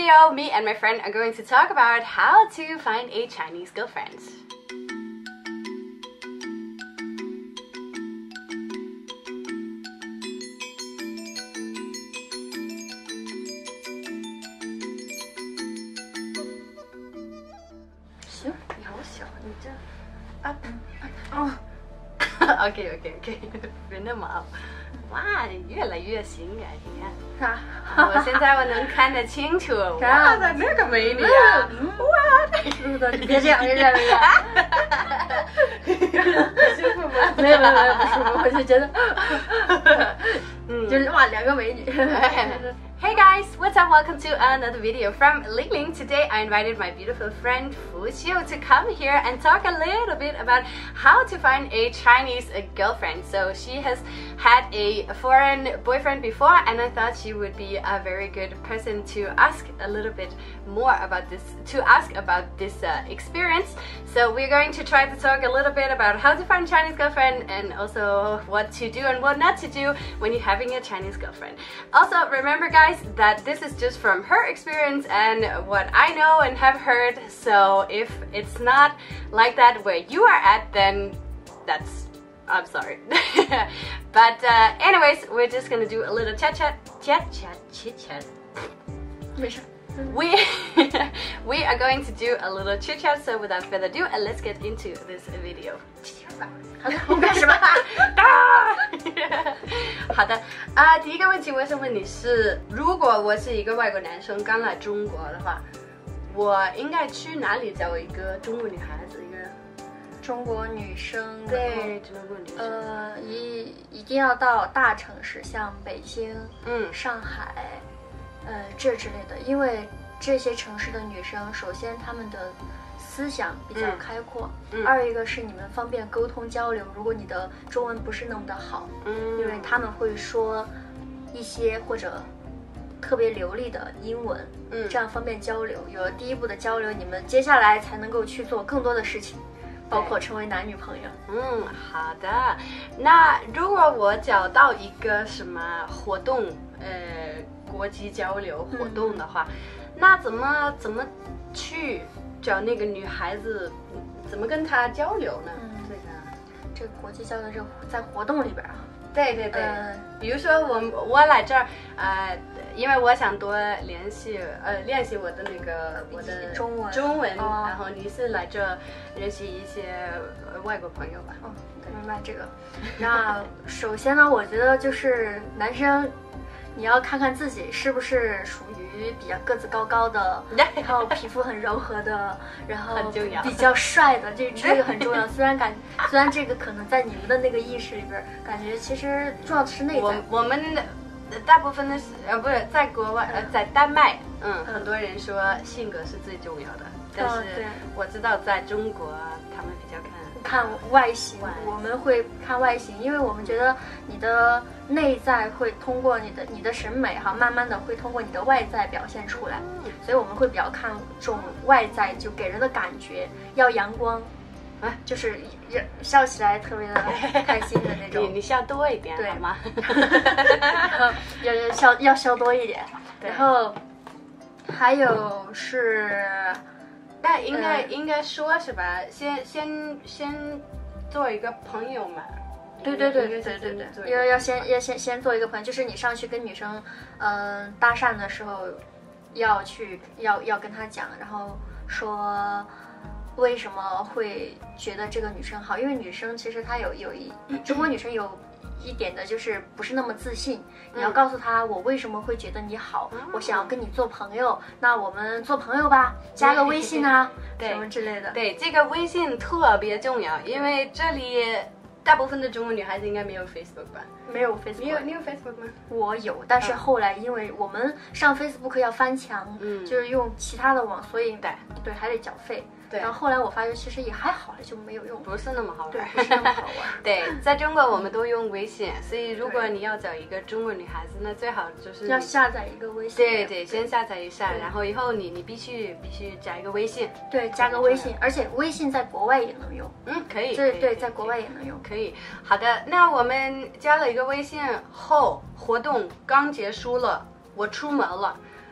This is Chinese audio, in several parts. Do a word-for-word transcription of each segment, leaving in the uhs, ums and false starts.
video, me and my friend are going to talk about how to find a Chinese girlfriend. OK OK OK， 别那么 up， 哇，越来越性感，你看。 啥？ 我现在我能看得清楚。哇，那个美女啊！哇， 是的，你别这样，别这样，别这样。 舒服吗？ 没有没有没有不舒服，我就觉得，嗯，就是哇，两个美女。 Hey guys, what's up? Welcome to another video from Lingling. Today I invited my beautiful friend Fuxiu to come here and talk a little bit about how to find a Chinese girlfriend. So she has had a foreign boyfriend before, and I thought she would be a very good person to ask a little bit more about this, to ask about this uh, experience. So we're going to try to talk a little bit about how to find a Chinese girlfriend and also what to do and what not to do when you're having a Chinese girlfriend. Also, remember guys, that this is just from her experience and what I know and have heard, so if it's not like that where you are at, then that's, I'm sorry. But uh, anyways, we're just gonna do a little chat chat chat chat chit chat. We we are going to do a little chit chat, so without further ado, uh, let's get into this video. 我干什么？ 好的啊、呃，第一个问题我想问你是，如果我是一个外国男生刚来中国的话，我应该去哪里找一个中国女孩子？一个中国女生， 对，中国女生。 呃，一一定要到大城市，像北京、 嗯、 上海，呃，这之类的，因为这些城市的女生，首先她们的思想比较开阔，嗯嗯、二一个是你们方便沟通交流。如果你的中文不是那么的好，嗯、因为他们会说一些或者特别流利的英文，嗯、这样方便交流。有了第一步的交流，你们接下来才能够去做更多的事情，包括成为男女朋友。 嗯，好的。那如果我找到一个什么活动，呃，国际交流活动的话，嗯、那怎么怎么去找那个女孩子，怎么跟她交流呢？嗯，这个这个国际交流这在活动里边啊。 对对对，呃、比如说我我来这儿，呃，因为我想多联系呃练习我的那个我的中文中文， 哦、 然后你是来这认识一些外国朋友吧？ 哦，明白这个。那首先呢，我觉得就是男生。你要看看自己是不是属于比较个子高高的，然后皮肤很柔和的，然后比较帅的，这这个很重要。虽然感，虽然这个可能在你们的那个意识里边，感觉其实重要的是内在。 我我们的大部分的是呃不是在国外呃在丹麦，嗯，很多人说性格是最重要的，但是我知道在中国他们比较看。 看外形，我们会看外形，因为我们觉得你的内在会通过你的你的审美哈，慢慢的会通过你的外在表现出来，所以我们会比较看重外在，就给人的感觉要阳光，啊，就是笑起来特别的开心的那种。 你你笑多一点好吗？ 要要笑要笑多一点，然后还有是。 那应该、呃、应该说是吧？先先先做一个朋友嘛。 对对对对对对对，要要先要先先做一个朋友，就是你上去跟女生嗯、呃、搭讪的时候，要去要要跟她讲，然后说为什么会觉得这个女生好，因为女生其实她有有一中国女生有。一点的就是不是那么自信，你要告诉他我为什么会觉得你好，嗯、我想要跟你做朋友，那我们做朋友吧，加个微信啊，什么之类的。 对，这个微信特别重要，因为这里大部分的中国女孩子应该没有 Facebook 吧？ 没有 Facebook。 你有你有 Facebook 吗？ 我有，但是后来因为我们上 Facebook 要翻墙，嗯，就是用其他的网，所以对对还得缴费。对，然后后来我发现其实也还好了，就没有用， 不是那么好玩， 对，不是那么好玩。 对，在中国我们都用微信，所以如果你要找一个中国女孩子，那最好就是要下载一个微信。 对对，先下载一下，然后以后你你必须必须加一个微信。 对，加个微信，而且微信在国外也能用。 嗯，可以。 对对，在国外也能用。 可以。好的，那我们加了一个微信后，活动刚结束了，我出门了。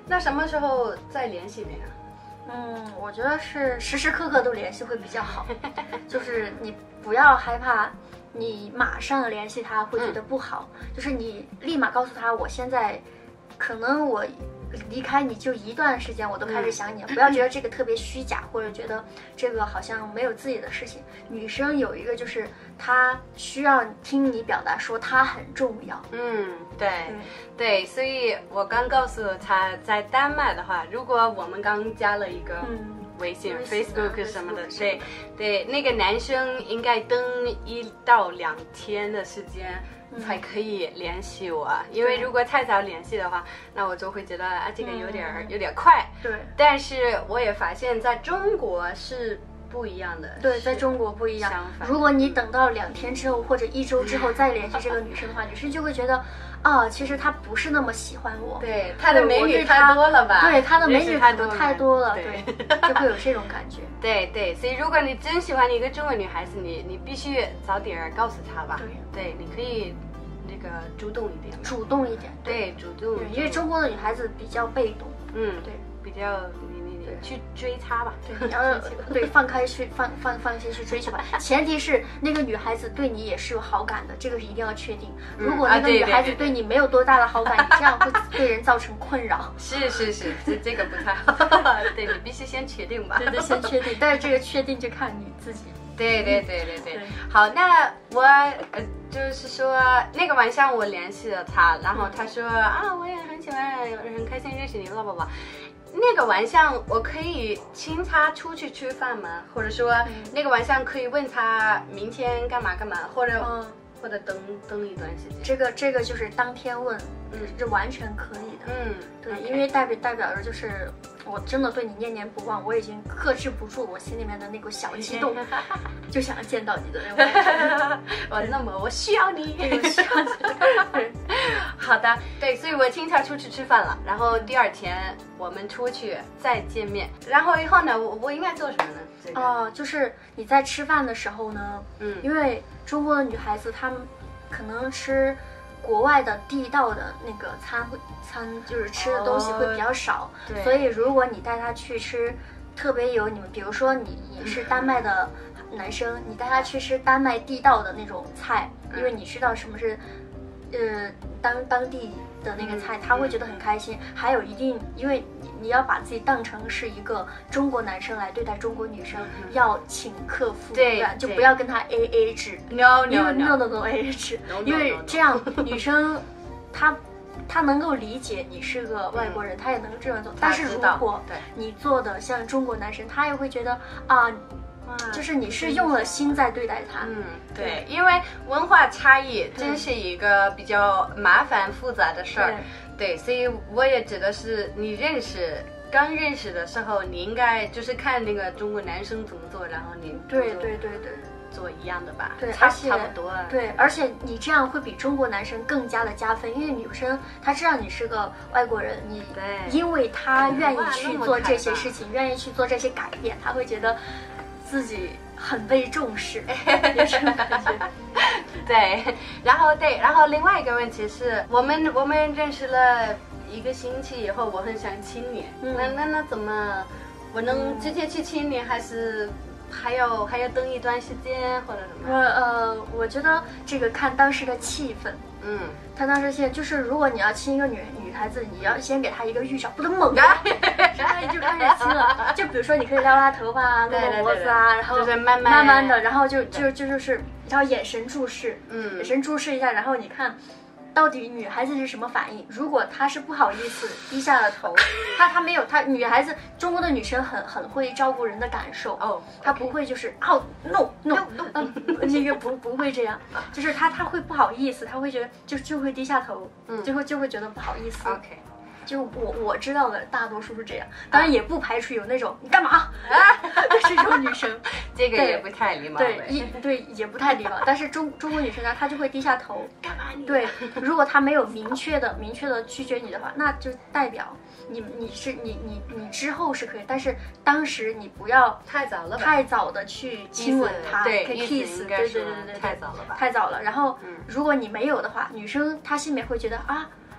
那什么时候再联系你呢？ 嗯，我觉得是时时刻刻都联系会比较好，就是你不要害怕，你马上联系他会觉得不好，嗯、就是你立马告诉他，我现在可能我离开你就一段时间，我都开始想你了，嗯、不要觉得这个特别虚假，或者觉得这个好像没有自己的事情。女生有一个就是她需要听你表达说她很重要。 嗯，对，嗯、对，所以我刚告诉他，在丹麦的话，如果我们刚加了一个。嗯微信、 啊、 Facebook 什么的，对对，那个男生应该等一到两天的时间才可以联系我，嗯、因为如果太早联系的话，那我就会觉得啊，这个有点、嗯、有点快。 对， 但是我也发现在中国是不一样的。 对，在中国不一样。如果你等到两天之后或者一周之后再联系这个女生的话，女生就会觉得。啊，其实他不是那么喜欢我， 对他的美女太多了吧？ 对他的美女可能太多了，对，就会有这种感觉。 对对，所以如果你真喜欢一个中国女孩子，你你必须早点告诉她吧。对，对，你可以那个主动一点， 主动一点， 对，主动， 因为中国的女孩子比较被动， 嗯，对，比较你你你去追她吧， 对，你要对放开去放放放心去追求吧，前提是那个女孩子对你也是有好感的，这个是一定要确定。如果那个女孩子对你没有多大的好感，你这样会对人造成困扰。 是是是，这这个不太好，对你必须先确定吧， 对对，先确定，但是这个确定就看你自己。 对对对对对，好，那我呃就是说那个晚上我联系了他，然后他说、嗯、啊我也很喜欢，很开心认识你，blah blah blah。那个晚上我可以请他出去吃饭吗？或者说、嗯、那个晚上可以问他明天干嘛干嘛，或者、嗯、或者等等一段时间。 这个这个就是当天问，嗯，是完全可以的。嗯，对， okay. 因为代表代表着就是我真的对你念念不忘，我已经克制不住我心里面的那股小激动，就想要见到你的那种感觉。 我那么我需要你， 我需要你。对， 好的，对，所以我请他出去吃饭了，然后第二天我们出去再见面，然后以后呢，我我应该做什么呢？这个、 哦，就是你在吃饭的时候呢，嗯，因为中国的女孩子她们可能吃国外的地道的那个餐会餐，就是吃的东西会比较少，哦、所以如果你带她去吃特别有你们，比如说你你是丹麦的男生，嗯、你带他去吃丹麦地道的那种菜，嗯、因为你知道什么是，呃，当当地的那个菜，嗯、他会觉得很开心。嗯、还有一定，因为你你要把自己当成是一个中国男生来对待中国女生，嗯、要请客付账，就不要跟他 A A 制 ，no no no no no A A 制，因为这样女生她。他能够理解你是个外国人，嗯、他也能这样做。但是如果你做的像中国男生，他也会觉得啊，就是你是用了心在对待他。 嗯，对，因为文化差异真是一个比较麻烦复杂的事儿。对，所以我也觉得是你认识。刚认识的时候，你应该就是看那个中国男生怎么做，然后你对对对对做一样的吧， 对， 差差不多。 对，而且你这样会比中国男生更加的加分，因为女生她知道你是个外国人，你因为她愿意去做这些事情，愿意去做这些改变，她会觉得自己很被重视，有这种感觉。 对，然后对，然后另外一个问题是我们我们认识了一个星期以后，我很想亲你，嗯、那那那怎么？我能直接去亲你，还是还要还要等一段时间，或者什么？ 我呃，我觉得这个看当时的气氛。嗯，看当时现就是，如果你要亲一个女女孩子，你要先给她一个预兆，不能猛啊，然后就开始亲了。就比如说，你可以撩她头发啊，摸摸脖子啊，然后就是慢慢慢慢的，然后就就就就是然后眼神注视，嗯，眼神注视一下，然后你看。到底女孩子是什么反应？如果她是不好意思低下了头，她她没有，她女孩子中国的女生很很会照顾人的感受哦，她不会就是哦 no no no， 嗯，那个不不会这样，就是她她会不好意思，她会觉得就就会低下头，嗯，就会就会觉得不好意思。 OK。 就我我知道的大多数是这样，当然也不排除有那种你干嘛啊这种女生， 这个也不太礼貌， 对，一对也不太礼貌。但是中中国女生呢，她就会低下头， 干嘛你？ 对，如果她没有明确的明确的拒绝你的话，那就代表你你是你你你之后是可以，但是当时你不要太早了， 太早的去亲吻她， 对 ，kiss， 对对对对， 太早了吧？ 太早了。然后如果你没有的话，女生她心里面会觉得啊。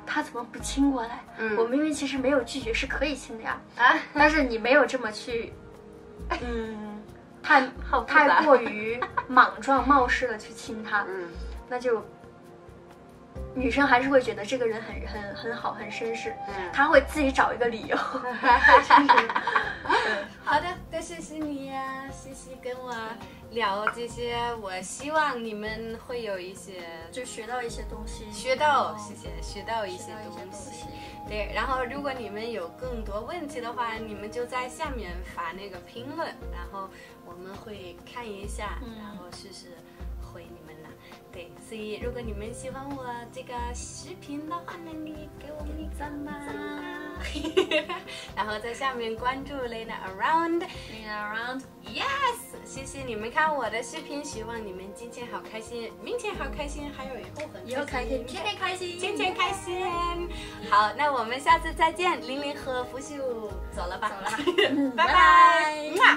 他怎么不亲过来？ 嗯， 我明明其实没有拒绝，是可以亲的呀。啊，但是你没有这么去，嗯，太太过于莽撞冒失的去亲他， 嗯， 那就。女生还是会觉得这个人很很很好，很绅士，嗯，她会自己找一个理由。 嗯，好的，多谢谢你呀，谢谢跟我聊这些，我希望你们会有一些就学到一些东西， 学到，谢谢，学到一些东西。对，然后如果你们有更多问题的话，你们就在下面发那个评论，然后我们会看一下，然后试试回你们。对，所以如果你们喜欢我这个视频的话呢，你给我们赞吧，然后在下面关注 lenaaround，lenaaround，yes， 谢谢你们看我的视频，希望你们今天好开心，明天好开心，还有以后很以后开心，天天开心， 天天开心。好，那我们下次再见，玲玲和福秀走了吧， 走了吧， 拜拜。